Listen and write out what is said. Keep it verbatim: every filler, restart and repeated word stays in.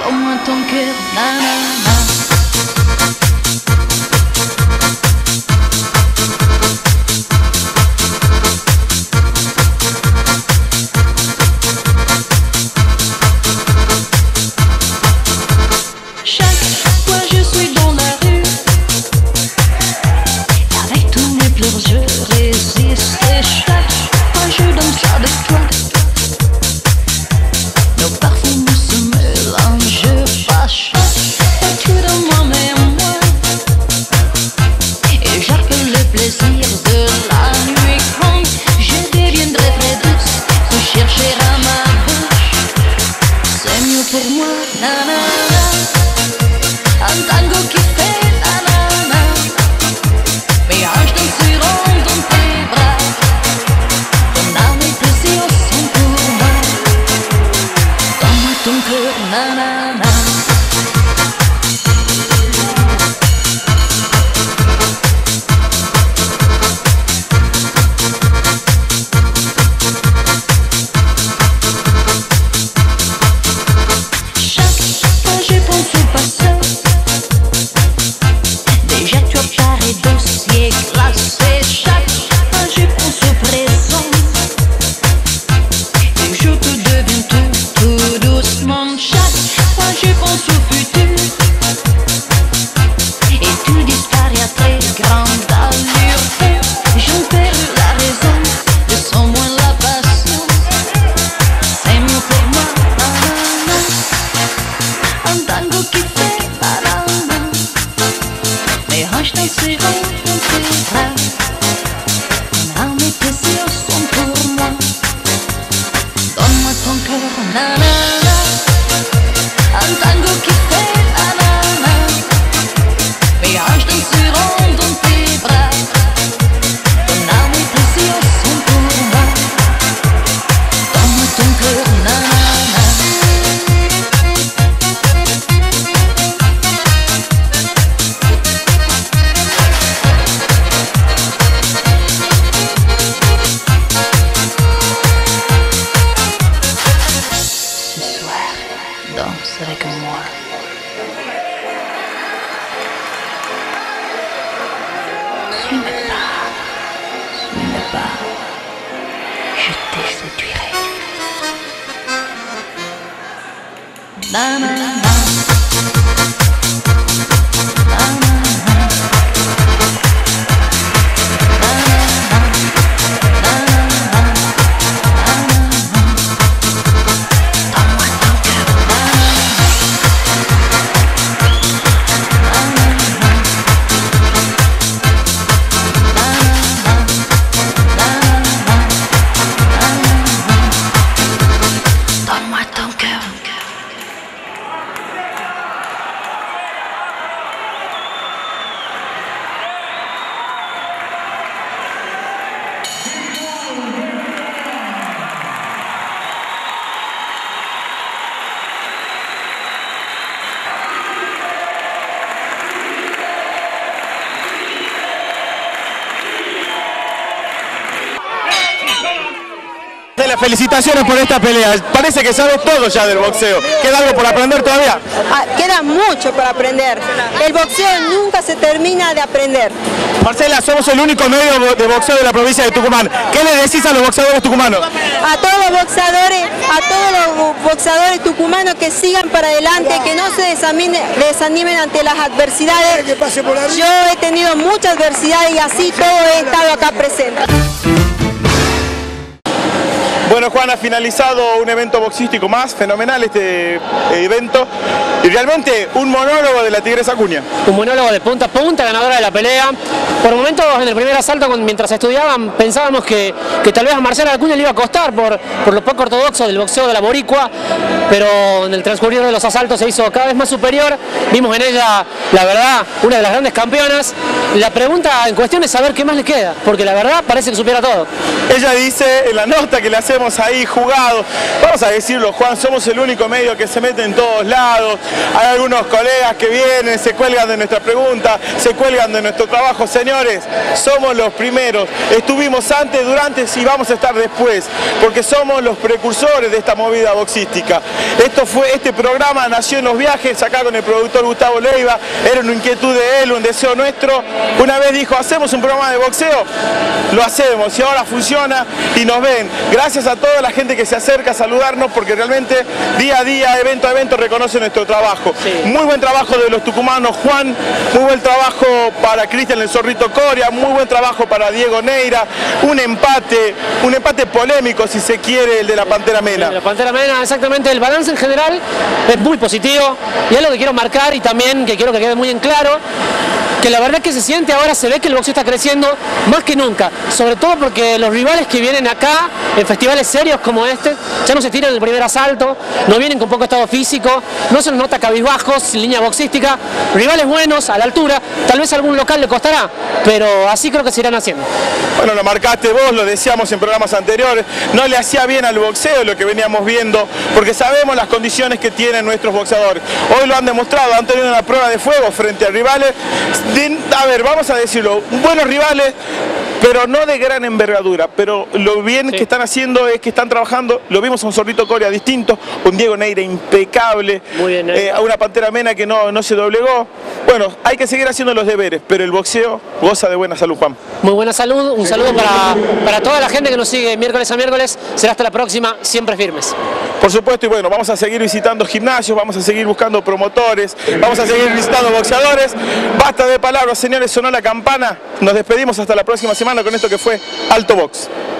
Donne-moi ton cœur, nanana. Pour moi, nanana, un tango qui fait nanana, mes hanches danseront dans tes bras, ton âme et tes yeux sont pour moi, donne-moi ton cœur, nanana. Danse avec moi. Suis mes pas, suis mes pas, je te séduirai. Nanana. Felicitaciones por esta pelea. Parece que sabes todo ya del boxeo. ¿Queda algo por aprender todavía? Ah, queda mucho por aprender. El boxeo nunca se termina de aprender. Marcela, somos el único medio de boxeo de la provincia de Tucumán. ¿Qué le decís a los boxeadores tucumanos? A todos los boxeadores, a todos los boxeadores tucumanos que sigan para adelante, que no se desanimen, desanimen ante las adversidades. Yo he tenido muchas adversidades y así todo he estado acá presente. Bueno, Juan, ha finalizado un evento boxístico más, fenomenal este evento, y realmente un monólogo de la Tigresa Acuña. Un monólogo de punta a punta, ganadora de la pelea. Por momentos, en el primer asalto, mientras estudiaban, pensábamos que, que tal vez a Marcela Acuña le iba a costar por, por lo poco ortodoxo del boxeo de la boricua, pero en el transcurrir de los asaltos se hizo cada vez más superior. Vimos en ella, la verdad, una de las grandes campeonas. La pregunta en cuestión es saber qué más le queda, porque la verdad parece que supera todo. Ella dice en la nota que le hacemos estamos ahí jugados. Vamos a decirlo, Juan, somos el único medio que se mete en todos lados. Hay algunos colegas que vienen, se cuelgan de nuestra pregunta, se cuelgan de nuestro trabajo. Señores, somos los primeros. Estuvimos antes, durante y vamos a estar después, porque somos los precursores de esta movida boxística. Esto fue, este programa nació en los viajes, acá con el productor Gustavo Leiva, era una inquietud de él, un deseo nuestro. Una vez dijo, hacemos un programa de boxeo, lo hacemos y ahora funciona y nos ven. Gracias a toda la gente que se acerca a saludarnos, porque realmente día a día, evento a evento, reconoce nuestro trabajo. Sí. Muy buen trabajo de los tucumanos, Juan, muy buen trabajo para Cristian el Zorrito Coria, muy buen trabajo para Diego Neira, un empate, un empate polémico si se quiere, el de la Pantera Mena. Sí, la Pantera Mena, exactamente, el balance en general es muy positivo y es lo que quiero marcar y también que quiero que quede muy en claro, que la verdad que se siente ahora, se ve que el boxeo está creciendo más que nunca, sobre todo porque los rivales que vienen acá en festivales serios como este ya no se tiran el primer asalto, no vienen con poco estado físico, no se nos nota cabizbajos, sin línea boxística, rivales buenos, a la altura, tal vez algún local le costará, pero así creo que se irán haciendo. Bueno, lo marcaste vos, lo decíamos en programas anteriores, no le hacía bien al boxeo lo que veníamos viendo, porque sabemos las condiciones que tienen nuestros boxeadores. Hoy lo han demostrado, han tenido una prueba de fuego frente a rivales, de, a ver, vamos a decirlo, buenos rivales, pero no de gran envergadura, pero lo bien sí. que están haciendo es que están trabajando, lo vimos a un Zorrito Coria distinto, un Diego Neira impecable, Muy bien, eh, a una Pantera Mena que no, no se doblegó. Bueno, hay que seguir haciendo los deberes, pero el boxeo goza de buena salud, Pam. Muy buena salud, un saludo para, para toda la gente que nos sigue miércoles a miércoles, será hasta la próxima, siempre firmes. Por supuesto, y bueno, vamos a seguir visitando gimnasios, vamos a seguir buscando promotores, vamos a seguir visitando boxeadores. Basta de palabras, señores, sonó la campana, nos despedimos hasta la próxima semana con esto que fue Alto Box.